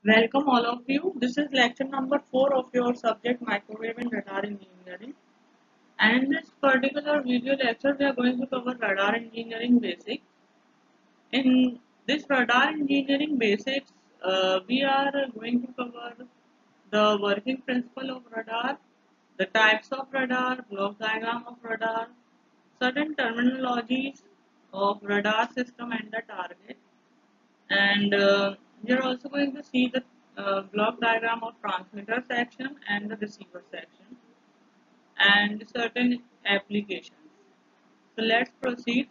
Welcome all of you. This is lecture number 4 of your subject Microwave and Radar Engineering. And in this particular video lecture, we are going to cover radar engineering basics. In this radar engineering basics, we are going to cover the working principle of radar, the types of radar, block diagram of radar, certain terminologies of radar system and the target, and we are also going to see the block diagram of transmitter section and the receiver section and certain applications. So let's proceed.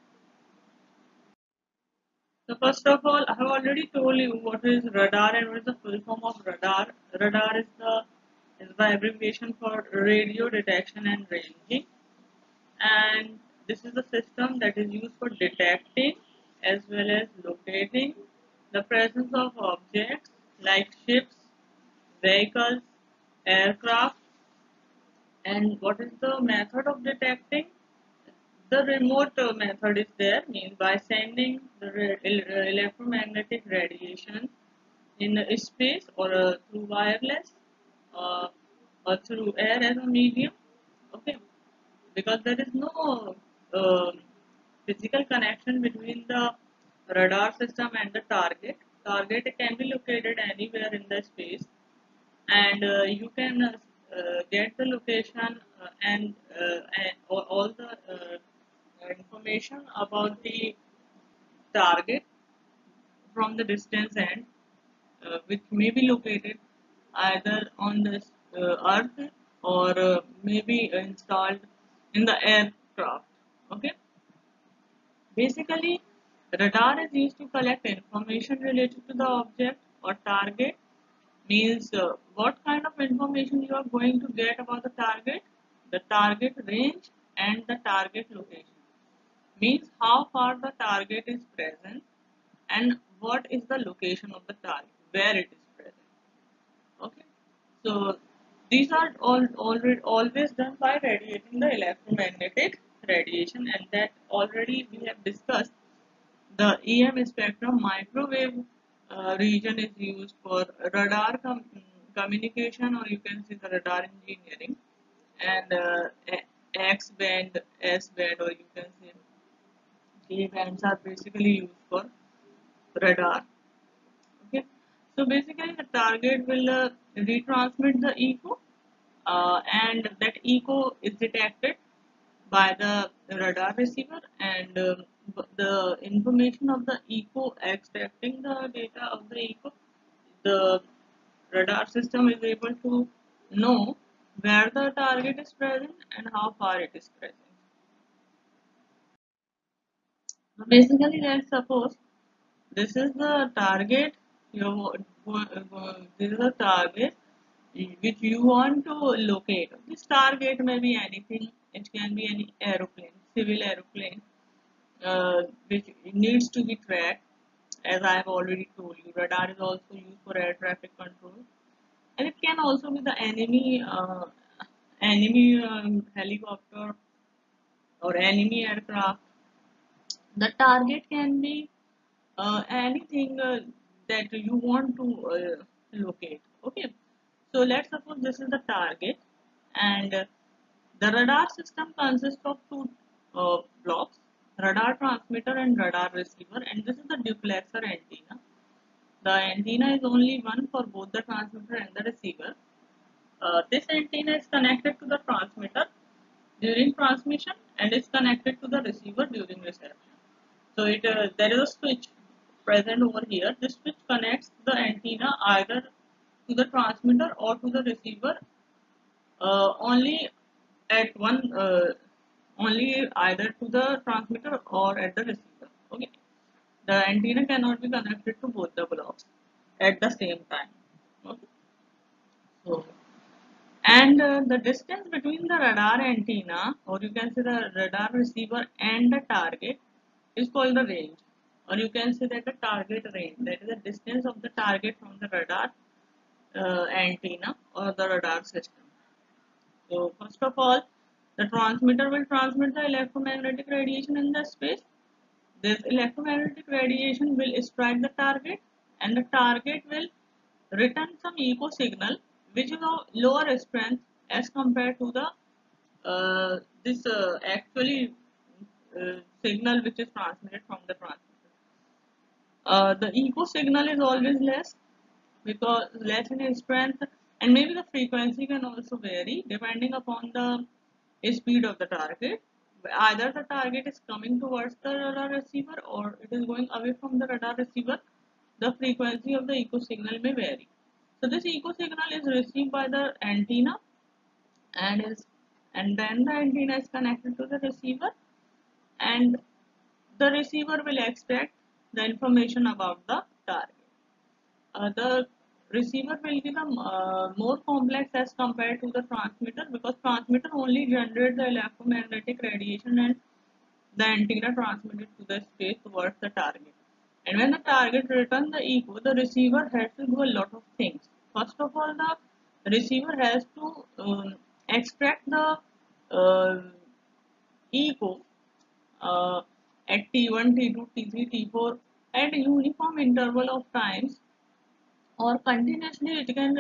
So first of all, I have already told you what is radar and what is the full form of radar. Radar is the abbreviation for radio detection and ranging, and this is the system that is used for detecting as well as locating the presence of objects like ships, vehicles, aircraft. And what is the method of detecting? The remote method is there, means by sending the electromagnetic radiation in space or through wireless uh, or through air as a medium. Okay, because there is no uh, physical connection between the radar system and the target. Target can be located anywhere in the space, and you can get the location and all the information about the target from the distance end, which may be located either on the earth or may be installed in the aircraft. Okay, basically, radar is used to collect information related to the object or target. Means what kind of information you are going to get about the target range and the target location. Means how far the target is present and what is the location of the target, where it is present. Okay, so these are all already always done by radiating the electromagnetic radiation, and that already we have discussed. The EM spectrum microwave region is used for radar communication, or you can see the radar engineering, and X band, S band, or you can say K bands are basically used for radar. Okay, so basically the target will retransmit the echo, and that echo is detected by the radar receiver, and the information of the echo extracting the data of the echo, the radar system is able to know where the target is present and how far it is present. So basically, let's suppose this is the target. This is the target which you want to locate. This target may be anything. It can be any aeroplane, civil aeroplane, which needs to be tracked. As I have already told you, radar is also used for air traffic control, and it can also be the enemy helicopter or enemy aircraft. The target can be anything that you want to locate. Okay, so let's suppose this is the target, and the radar system consists of two blocks: radar transmitter and radar receiver, and this is the duplexer antenna. The antenna is only one for both the transmitter and the receiver. This antenna is connected to the transmitter during transmission and is connected to the receiver during reception. So there is a switch present over here. This switch connects the antenna either to the transmitter or to the receiver, only at one only either to the transmitter or at the receiver. Okay, the antenna cannot be connected to both the blocks at the same time. Okay, so and the distance between the radar antenna, or you can say the radar receiver and the target, is called the range, or you can say that the target range, that is the distance of the target from the radar antenna or the radar system. So first of all, the transmitter will transmit the electromagnetic radiation in the space. This electromagnetic radiation will strike the target, and the target will return some echo signal which is of lower strength as compared to the this actually signal which is transmitted from the transmitter. The echo signal is always less because less in strength, and maybe the frequency can also vary depending upon the speed of the target. Either the target is coming towards the radar receiver or it is going away from the radar receiver. The frequency of the echo signal may vary. So this echo signal is received by the antenna and is and then the antenna is connected to the receiver, and the receiver will extract the information about the target. The receiver will be the more complex as compared to the transmitter, because transmitter only generates the electromagnetic radiation and the antenna transmitted to the space towards the target. And when the target returns the echo, the receiver has to do a lot of things. First of all, the receiver has to extract the uh, echo uh, at T1, T2, T3, T4 at a uniform interval of times, or continuously it can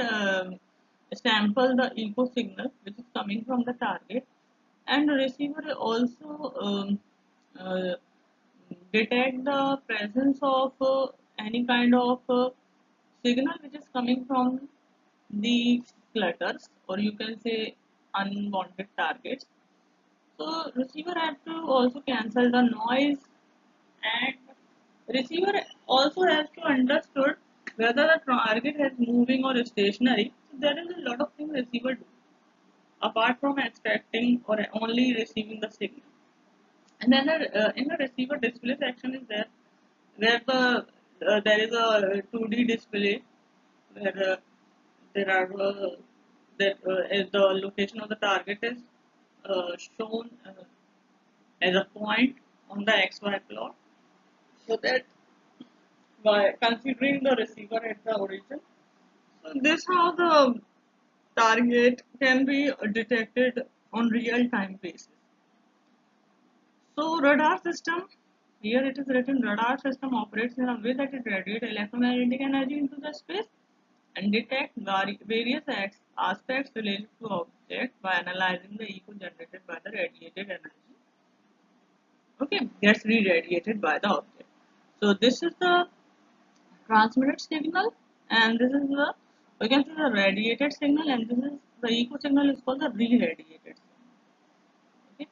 sample the echo signal which is coming from the target, and the receiver also uh, detect the presence of any kind of signal which is coming from the clutters, or you can say unwanted targets. So receiver have to also cancel the noise, and receiver also has to understood whether the target is moving or stationary. So there is a lot of things receiver do apart from extracting or only receiving the signal. And then in the receiver display section is there, where there is a 2D display where there are that the location of the target is shown as a point on the XY plot, so that by considering the receiver at the origin. So this how the target can be detected on real time basis. So radar system, here it is written, radar system operates in a way that it radiates electromagnetic energy into the space and detect various aspects related to object by analyzing the echo generated by the radiated energy. Okay, gets re-radiated by the object. So this is the transmitted signal, and this is the, we can see the radiated signal, and this is the echo signal is called the re-radiated signal. Okay.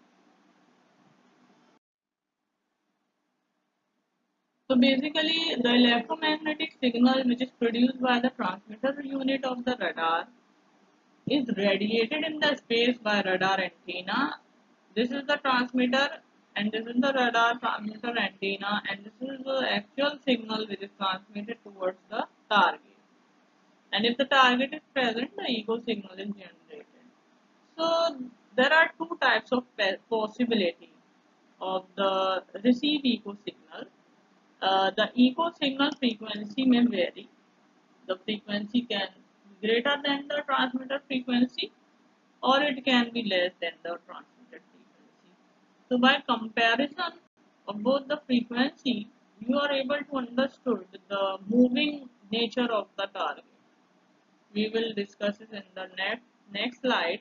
So basically the electromagnetic signal which is produced by the transmitter unit of the radar is radiated in the space by radar antenna. This is the transmitter, and this is the radar transmitter antenna, and this is the actual signal which is transmitted towards the target. And if the target is present, the echo signal is generated. So there are two types of possibility of the receive echo signal. The echo signal frequency may vary. The frequency can be greater than the transmitter frequency, or it can be less than the transmitted frequency. So by comparison of both the frequency, you are able to understand the moving nature of the target. We will discuss it in the next slide.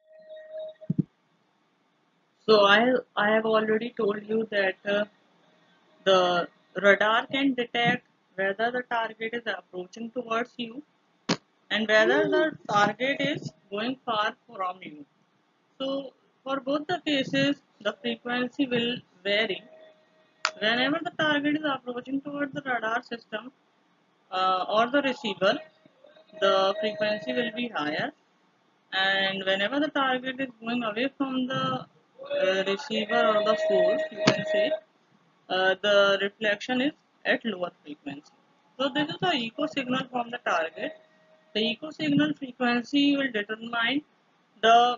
So I have already told you that the radar can detect whether the target is approaching towards you and whether the target is going far from you. So for both the cases, the frequency will vary. Whenever the target is approaching towards the radar system or the receiver, the frequency will be higher, and whenever the target is going away from the receiver or the source, you can say the reflection is at lower frequency. So this is the echo signal from the target. The echo signal frequency will determine the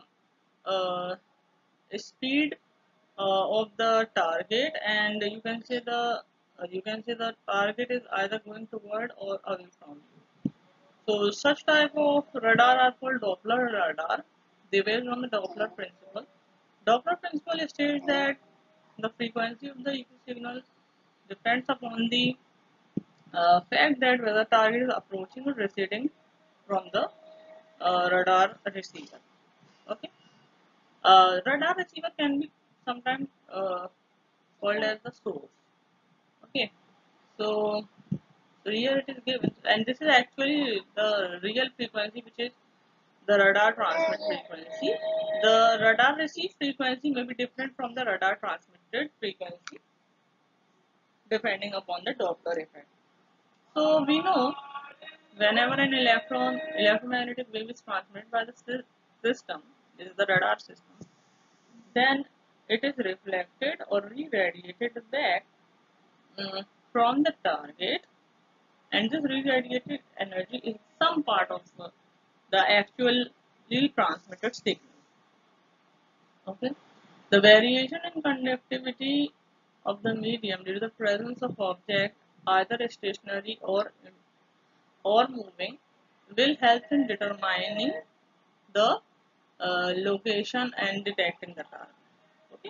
speed of the target, and you can say the target is either going toward or away from you. So such type of radar are called Doppler radar. They based on the Doppler principle. Doppler principle states that the frequency of the echo signal depends upon the fact that whether target is approaching or receding from the radar receiver. Okay. Radar receiver can be sometimes called as the source. Okay. So, so here it is given, and this is actually the real frequency, which is the radar transmit frequency. The radar receive frequency may be different from the radar transmitted frequency depending upon the Doppler effect. So we know whenever an electromagnetic wave is transmitted by the system, this is the radar system, then it is reflected or re-radiated back from the target, and this re-radiated energy is some part of the actually transmitted signal. Okay. The variation in conductivity of the medium due to the presence of object either stationary or moving will help in determining the location and detecting the target. Okay.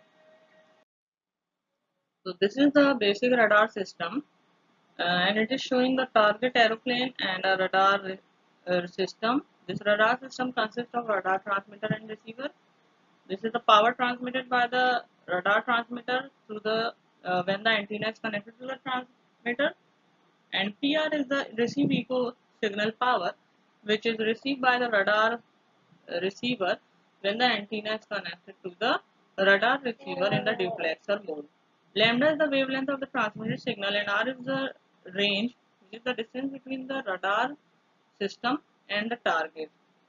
So this is the basic radar system, and it is showing the target aeroplane and a radar system. This radar system consists of radar transmitter and receiver. This is the power transmitted by the radar transmitter through the when the antenna is connected to the transmitter, and PR is the receive echo signal power, which is received by the radar receiver when the antenna is connected to the radar receiver in the duplexer mode. Lambda is the wavelength of the transmitted signal, and R is the range, which is the distance between the radar system and the target.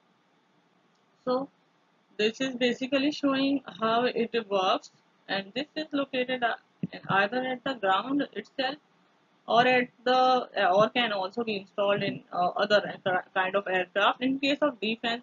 So this is basically showing how it works, and this is located either at the ground itself or at the or can also be installed in other kind of aircraft in case of defense,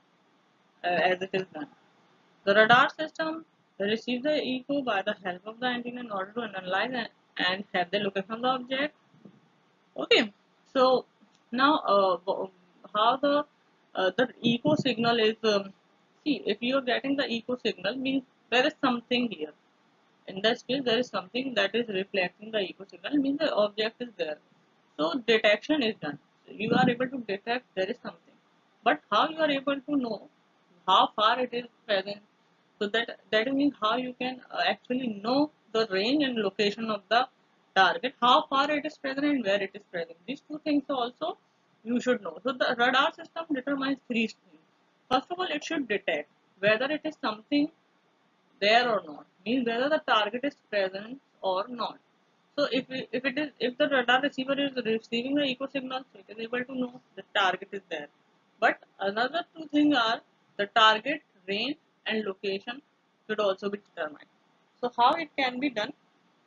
as it is done. The radar system receives the echo by the help of the antenna in order to analyze and have the location of the object. Okay, so now how the echo signal is see, if you are getting the echo signal means there is something here. In this case, there is something that is reflecting the echo signal means the object is there. So detection is done. So you are able to detect there is something. But how you are able to know how far it is present? So that means how you can actually know the range and location of the target, how far it is present and where it is present. These two things also you should know. So the radar system determines three things. First of all, it should detect whether it is something there or not, means whether the target is present or not. So if the radar receiver is receiving the echo signal, so it is able to know the target is there. But another two things are the target range and location should also be determined. So how it can be done?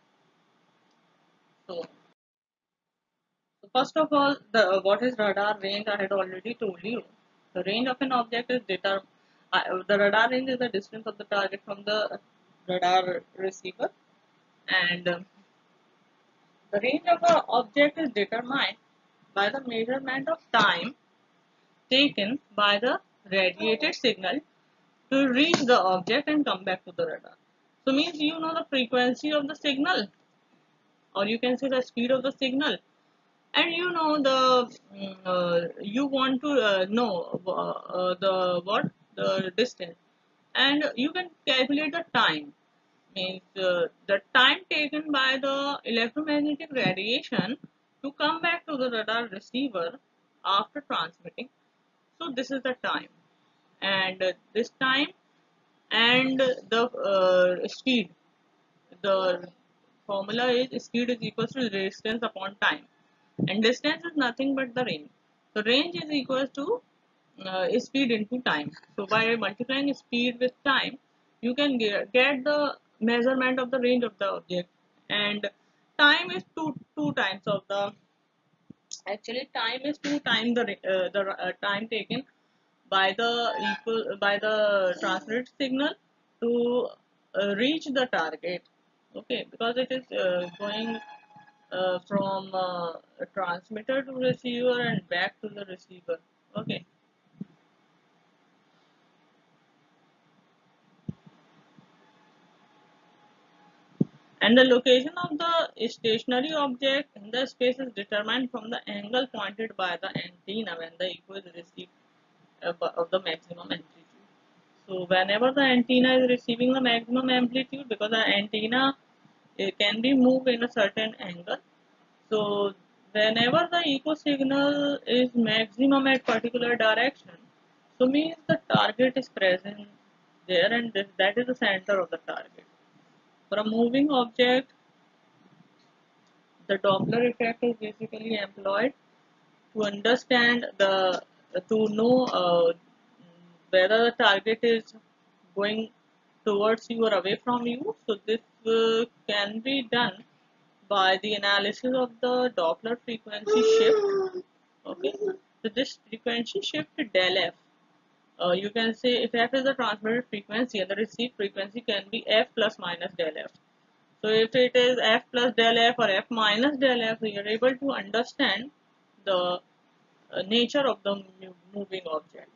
So, so first of all, the what is radar range? I had already told you. The range of an object is the radar range is the distance of the target from the radar receiver, and the range of an object is determined by the measurement of time taken by the radiated signal to reach the object and come back to the radar. So means you know the frequency of the signal, or you can say the speed of the signal, and you know you want to know the what the distance, and you can calculate the time, means the time taken by the electromagnetic radiation to come back to the radar receiver after transmitting. So this is the time, and this time and the speed. The formula is speed is equal to distance upon time, and distance is nothing but the range. So range is equal to speed into time. So by multiplying speed with time, you can get the measurement of the range of the object, and time is two times of the actually time is two times the time taken by the by the transmitted signal to reach the target. Okay, because it is going from transmitter to receiver and back to the receiver. Okay. And the location of the stationary object in the space is determined from the angle pointed by the antenna when the echo is received of the maximum amplitude. So whenever the antenna is receiving the maximum amplitude, because the antenna can be moved in a certain angle, so whenever the echo signal is maximum at particular direction, so means the target is present there, and that is the center of the target. For a moving object, the Doppler effect is basically employed to understand to know whether the target is going towards you or away from you. So this can be done by the analysis of the Doppler frequency shift. Okay, so this frequency shift del f. You can say if f is the transmitted frequency and the received frequency can be f plus minus del f. So if it is f plus del f or f minus del f, we are able to understand the nature of the moving object.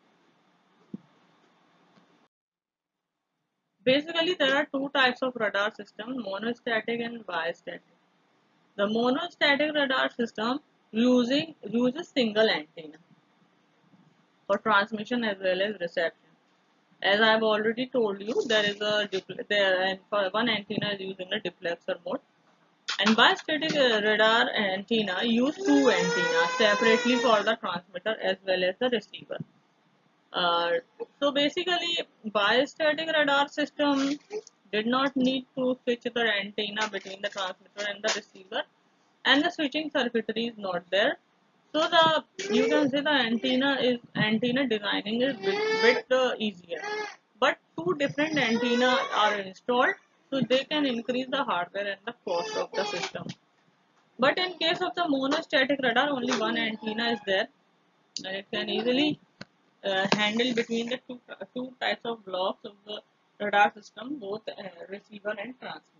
Basically, there are two types of radar system, monostatic and bistatic. The monostatic radar system uses single antenna for transmission as well as reception. As I have already told you, there is a and for one antenna is used in a duplexer mode. And bistatic radar antenna use two antennas separately for the transmitter as well as the receiver. Uh, so basically, bistatic radar system did not need to switch the antenna between the transmitter and the receiver, and the switching circuitry is not there. So the you can say the antenna designing is bit easier. But two different antenna are installed, so they can increase the hardware and the cost of the system. But in case of the monostatic radar, only one antenna is there, and it can easily handle between the two types of blocks of the radar system, both receiver and transmitter.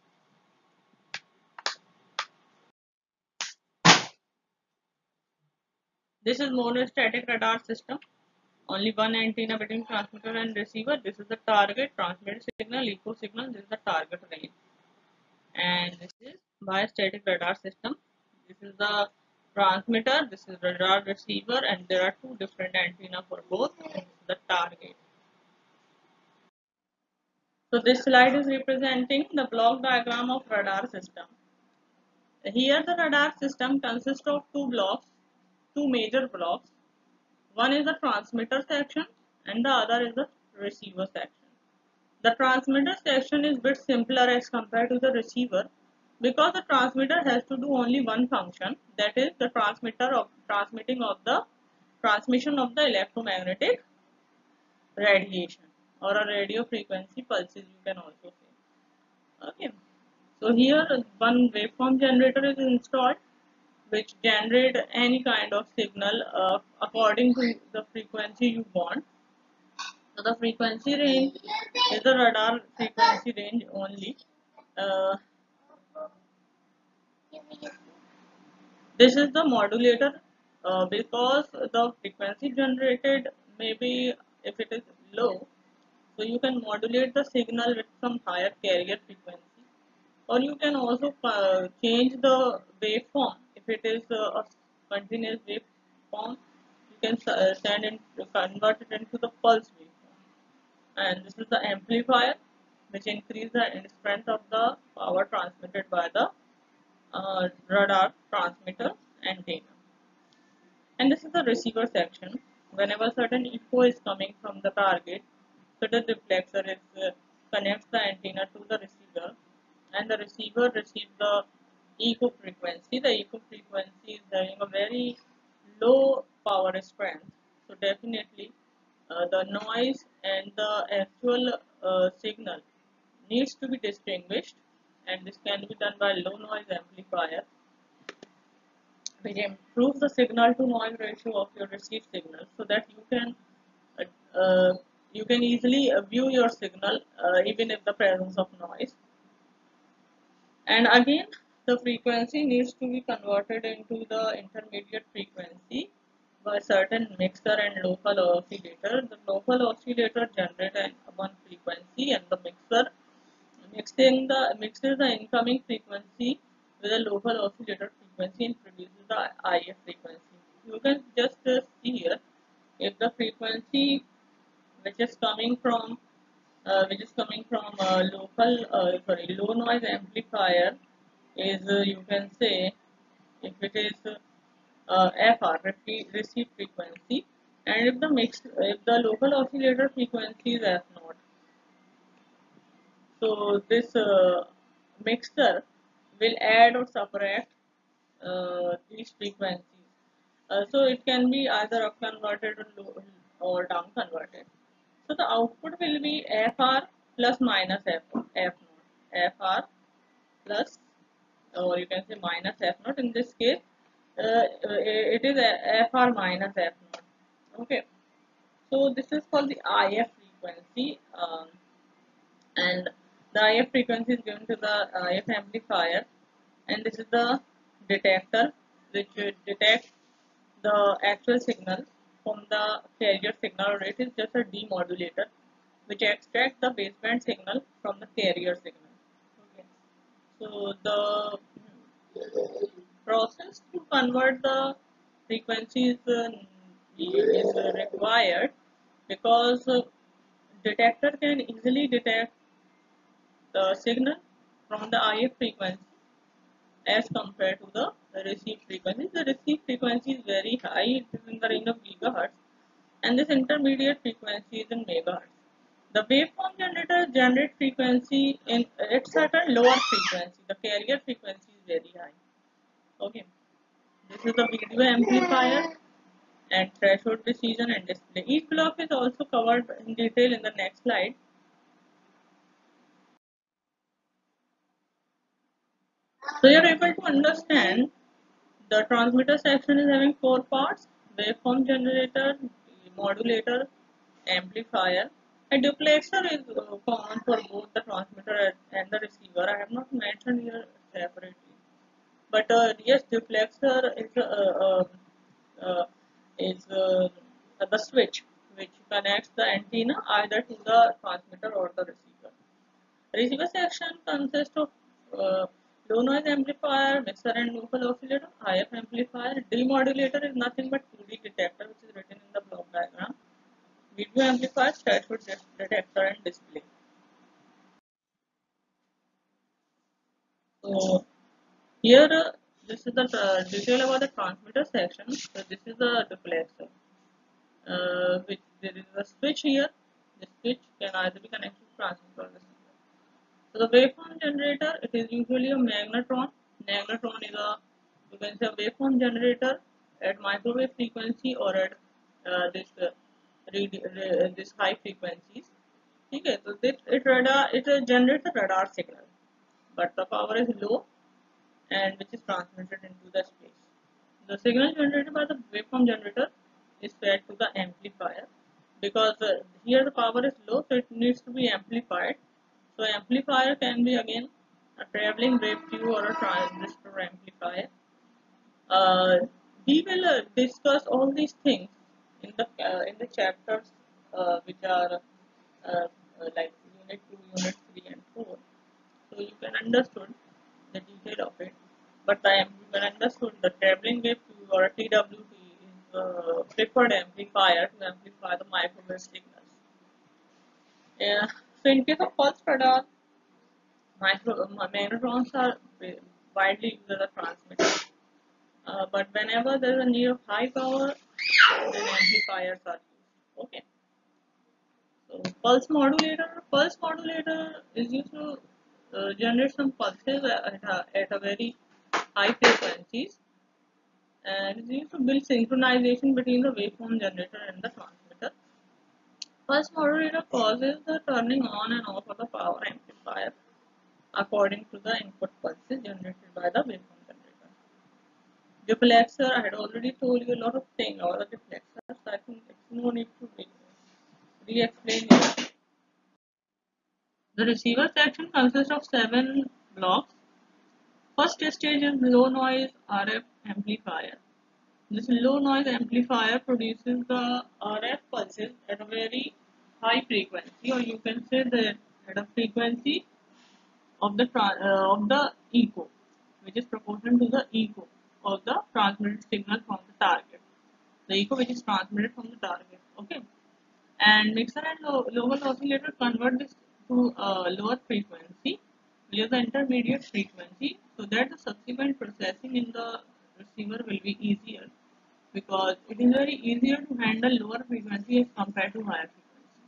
This is monostatic radar system. Only one antenna between transmitter and receiver. This is the target transmitted signal, echo signal. This is the target range. And this is bistatic radar system. This is the transmitter. This is radar receiver, and there are two different antenna for both. And this is the target. So this slide is representing the block diagram of radar system. Here the radar system consists of two blocks, two major blocks. One is the transmitter section and the other is the receiver section. The transmitter section is a bit simpler as compared to the receiver because the transmitter has to do only one function, that is the transmission of the electromagnetic radiation or a radio frequency pulses, you can also say. Okay. So here one waveform generator is installed which generate any kind of signal according to the frequency you want. So the frequency range is the radar frequency range only. Uh, this is the modulator because the frequency generated maybe if it is low, so you can modulate the signal with some higher carrier frequency, or you can also change the waveform. If it is a continuous waveform, you can send it convert it into the pulse waveform. And this is the amplifier which increase the strength of the power transmitted by the radar transmitter antenna. And this is the receiver section. Whenever certain echo is coming from the target, so the reflexor is connects the antenna to the receiver, and the receiver receives the echo frequency. The echo frequency is having a very low power strength, so definitely the noise and the actual signal needs to be distinguished, and this can be done by low noise amplifier which improves the signal to noise ratio of your received signal so that uh, uh, you can easily view your signal even in the presence of noise. And again, the frequency needs to be converted into the intermediate frequency by certain mixer and local oscillator. The local oscillator generates one frequency and the mixer mixes the incoming frequency with a local oscillator frequency and produces the IF frequency. You can just see here if the frequency which is coming from local low noise amplifier is you can say if it is FR receive frequency, and if the local oscillator frequency is F naught. So this mixer will add or subtract these frequencies. So it can be either up converted or, or down converted. So the output will be FR plus minus F naught. FR plus, or you can say minus F naught. In this case, it is FR minus F naught. Okay. So this is called the IF frequency. And the IF frequency is given to the IF amplifier, and this is the detector which detects the actual signal from the carrier signal, or it is just a demodulator which extracts the baseband signal from the carrier signal. Okay. So the process to convert the frequencies is required because detector can easily detect the signal from the IF frequency as compared to the receive frequency. The receive frequency is very high, it is in the range of gigahertz, and this intermediate frequency is in megahertz. The waveform generator generates frequency in at certain lower frequency. The carrier frequency is very high. Okay, this is the video amplifier and threshold precision and display. Each block is also covered in detail in the next slide. So you are able to understand the transmitter section is having four parts: waveform generator, modulator, amplifier. A duplexer is common for both the transmitter and the receiver. I have not mentioned here separately. But yes, duplexer uh, is the switch which connects the antenna either to the transmitter or the receiver. Receiver section consists of uh, low noise amplifier, mixer and local oscillator, IF amplifier. Demodulator is nothing but 2D detector, which is written in the block diagram. Video amplifier, threshold detector and display. So here this is the detail about the transmitter section. So this is the duplexer. Which there is a switch here. The switch can either be connected to transmitter or receiver. So the waveform generator, it is usually a magnetron. Magnetron is a, you can say, a waveform generator at microwave frequency or at this high frequencies. Okay, so it generates a radar signal, but the power is low and which is transmitted into the space. The signal generated by the waveform generator is fed to the amplifier because here the power is low, so it needs to be amplified. So amplifier can be again a traveling wave tube or a transistor amplifier. Uh, we will discuss all these things in the chapters which are like unit 2, unit 3 and 4. So you can understand the detail of it. But you can understand the traveling wave tube or a TWT is the preferred amplifier to amplify the microwave signals. Yeah. So in case of pulse radar, magnetrons are widely used as a transmitter. But whenever there is a need of high power, then amplifiers are used. Okay. So pulse modulator is used to generate some pulses at a very high frequencies, and is used to build synchronization between the waveform generator and the transmitter. Pulse modulator causes the turning on and off of the power amplifier according to the input pulses generated by the waveform generator. Duplexer, I had already told you a lot of things about the duplexer, so I think it's no need to re-explain it. The receiver section consists of 7 blocks. First stage is low noise RF amplifier. This low noise amplifier produces the RF pulses at a very high frequency, or you can say that at a frequency of the echo, which is proportional to the echo of the transmitted signal from the target. The echo which is transmitted from the target. Okay, and mixer and local oscillator convert this to a lower frequency, which is the intermediate frequency, so that the subsequent processing in the receiver will be easier, because it is very easier to handle lower frequency as compared to higher frequency.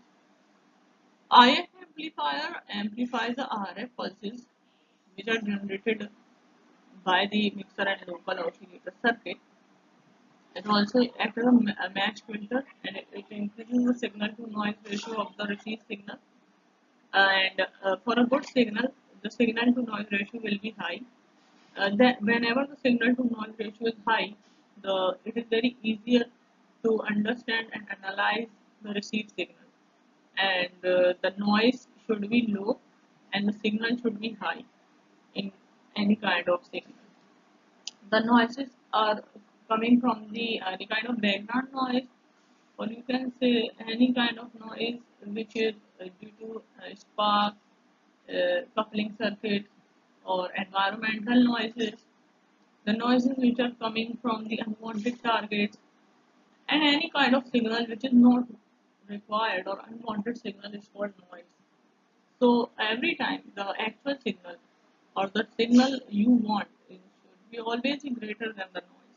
IF amplifier amplifies the RF pulses which are generated by the mixer and local oscillator circuit. It also acts as a match filter, and it increases the signal to noise ratio of the received signal. And for a good signal, the signal to noise ratio will be high. That whenever the signal to noise ratio is high, it is very easier to understand and analyze the received signal. And the noise should be low, and the signal should be high in any kind of signal. The noises are coming from the any kind of background noise, or you can say any kind of noise which is due to spark, coupling circuit, or environmental noises, the noises which are coming from the unwanted targets, and any kind of signal which is not required or unwanted signal is called noise. So every time the actual signal or the signal you want should be always greater than the noise.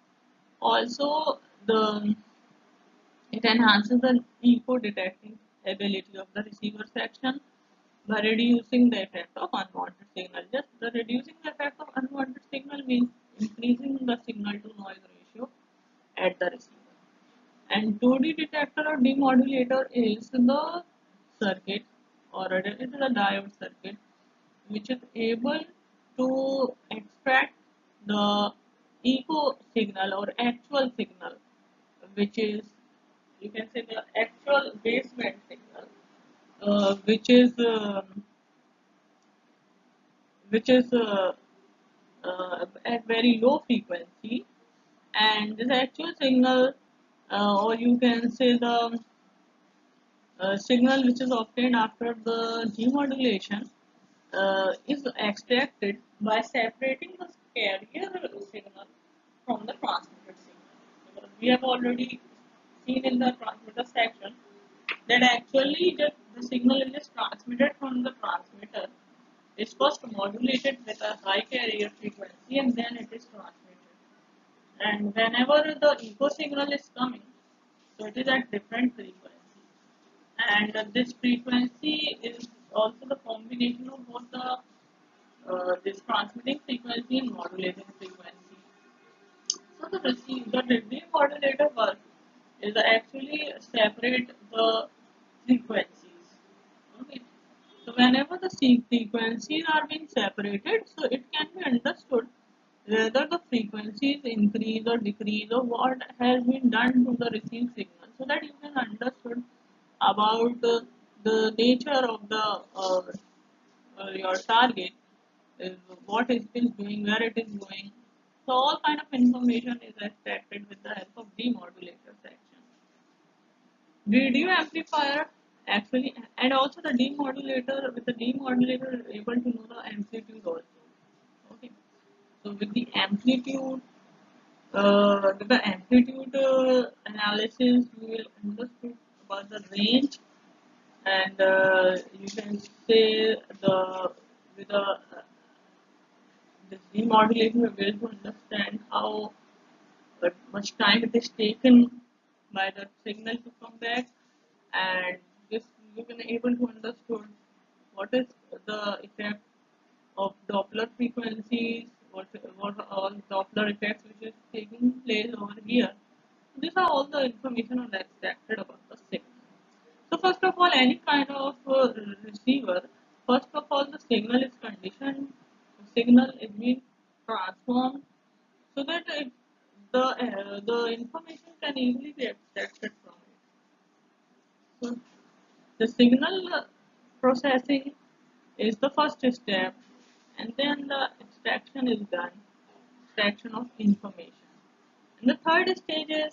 Also, the it enhances the echo detecting ability of the receiver section by reducing the effect of unwanted signal. Just the reducing the effect of unwanted signal means increasing the signal to noise ratio at the receiver. And 2D detector or demodulator is the circuit, or it is a diode circuit which is able to extract the echo signal or actual signal, which is, you can say, the actual baseband signal, which is at very low frequency, and this actual signal, or you can say the signal which is obtained after the demodulation, is extracted by separating the carrier signal from the transmitted signal. Because we have already seen in the transmitter section that actually the signal is transmitted from the transmitter is first modulated with a high carrier frequency, and then it is transmitted. And whenever the echo signal is coming, so it is at different frequency. And this frequency is also the combination of both the this transmitting frequency and modulating frequency. So the demodulator work is actually separate the frequencies. Okay. So whenever the frequencies are being separated, so it can be understood whether the frequencies increase or decrease, or what has been done to the received signal, so that you can understood about the nature of the your target, is what it is doing, where it is going. So all kind of information is extracted with the help of demodulator section. Radio amplifier actually, and also the demodulator, with the demodulator able to know the amplitude also. Okay, so with the amplitude analysis, you will understand about the range, and you can say the with the this demodulation, we will be able to understand how much time it is taken by the signal to come back, and this you can able to understand what is the effect of Doppler frequencies, what are all Doppler effects which is taking place over here. These are all the information on extracted about the signal. So first of all, any kind of receiver, first of all the signal is conditioned, the signal is being transformed so that the information can easily be extracted from it. So the signal processing is the first step, and then the extraction is done, extraction of information. And the third stage is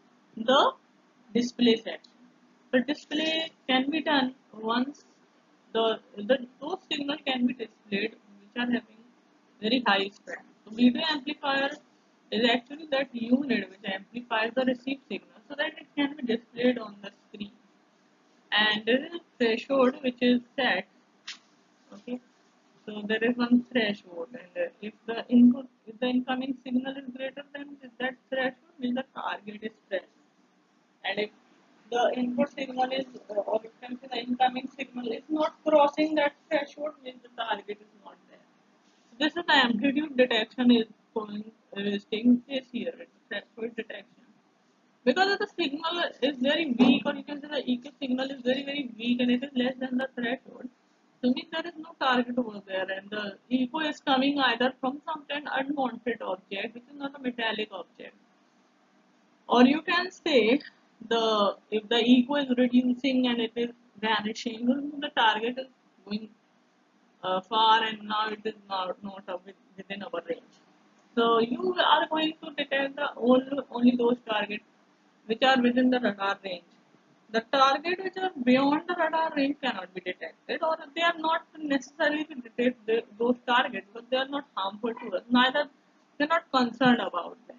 the display section. The display can be done once those signals can be displayed which are having very high strength. So video amplifier is actually that unit which amplifies the received signal so that it can be displayed on the screen. And there is a threshold which is set. Okay, so there is one threshold, and if the incoming signal is greater than that threshold, means the target is pressed. And if the input signal is, or you can say the incoming signal is not crossing that threshold, means the target is not there. So this is the amplitude detection is taking place here. It's threshold detection. Because the signal is very weak, or you can say the EQ signal is very weak, and it is less than the threshold. So means there is no target over there, and the echo is coming either from some kind unwanted object, which is not a metallic object, or you can say the if the echo is reducing and it is vanishing, the target is going far, and now it is not within our range. So you are going to detect the only those targets which are within the radar range. The target which are beyond the radar range cannot be detected, or they are not necessarily to detect those targets, but they are not harmful to us. Neither they are not concerned about them.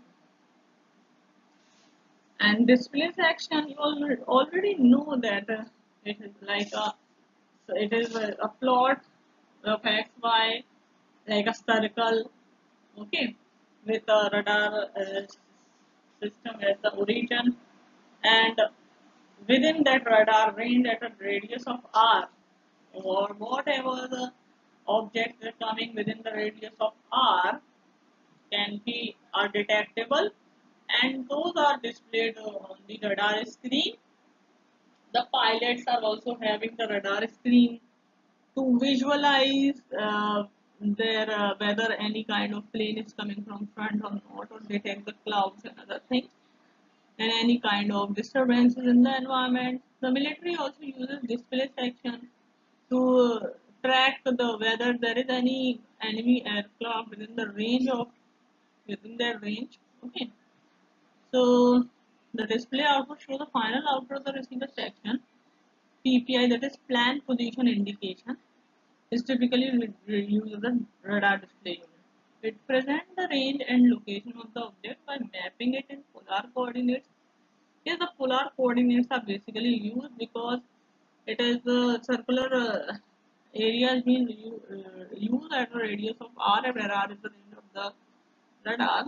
And display section, you already know that it is like a plot of x y, like a circle, okay, with a radar system as the origin, and within that radar range at a radius of r, or whatever the objects are coming within the radius of r can be are detectable, and those are displayed on the radar screen. The pilots are also having the radar screen to visualize their whether any kind of plane is coming from front or not, or detect the clouds and other things, and any kind of disturbances in the environment. The military also uses display section to track the whether there is any enemy aircraft within their range. Okay, so the display output shows the final output of the receiver section. PPI, that is plan position indication, is typically used as a radar display unit. It presents the range and location of the object by mapping it in polar coordinates. Yes, the polar coordinates are basically used because it is the circular area is being used at a radius of r, where r is the range of the radar,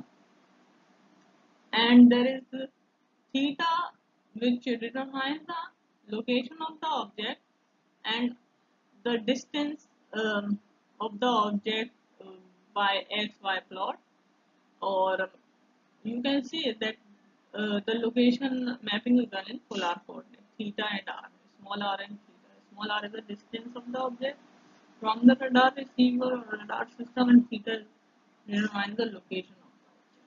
and there is theta, which determines the location of the object and the distance of the object by xy plot, or you can see that the location mapping is done in polar coordinate, theta and r, small r and theta. Small r is the distance of the object from the radar receiver or radar system, and theta determines the location of the object.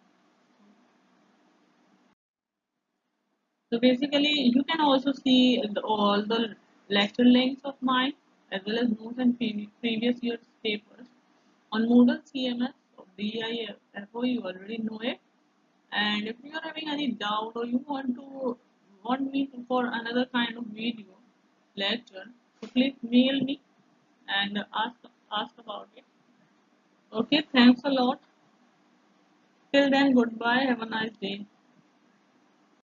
So basically, you can also see all the lecture links of mine as well as notes and previous year's papers on Moodle CMS of DIFO. You already know it. And if you are having any doubt, or you want me to for another kind of video lecture, so please mail me and ask about it. Okay, thanks a lot. Till then, goodbye. Have a nice day.